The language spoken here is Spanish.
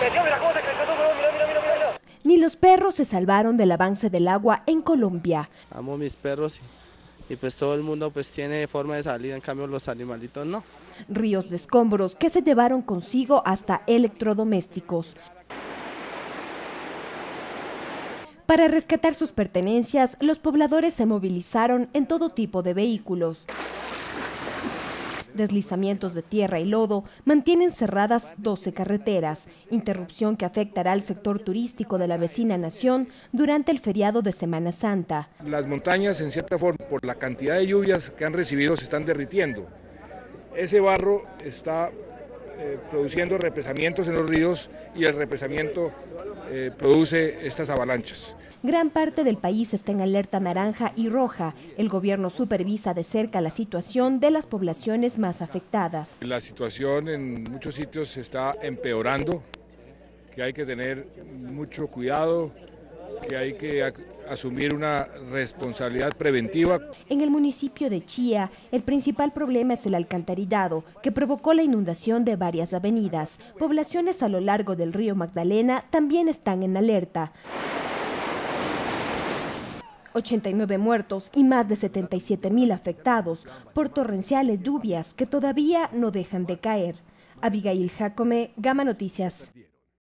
Ni los perros se salvaron del avance del agua en Colombia. Amo mis perros y pues todo el mundo pues tiene forma de salir, en cambio los animalitos no. Ríos de escombros que se llevaron consigo hasta electrodomésticos. Para rescatar sus pertenencias, los pobladores se movilizaron en todo tipo de vehículos. Deslizamientos de tierra y lodo mantienen cerradas 12 carreteras, interrupción que afectará al sector turístico de la vecina nación durante el feriado de Semana Santa. Las montañas, en cierta forma, por la cantidad de lluvias que han recibido, se están derritiendo. Ese barro está produciendo represamientos en los ríos y el represamiento produce estas avalanchas. Gran parte del país está en alerta naranja y roja. El gobierno supervisa de cerca la situación de las poblaciones más afectadas. La situación en muchos sitios se está empeorando, que hay que tener mucho cuidado, que hay que asumir una responsabilidad preventiva. En el municipio de Chía, el principal problema es el alcantarillado, que provocó la inundación de varias avenidas. Poblaciones a lo largo del río Magdalena también están en alerta. 89 muertos y más de 77.000 afectados por torrenciales lluvias que todavía no dejan de caer. Abigail Jacome, Gama Noticias.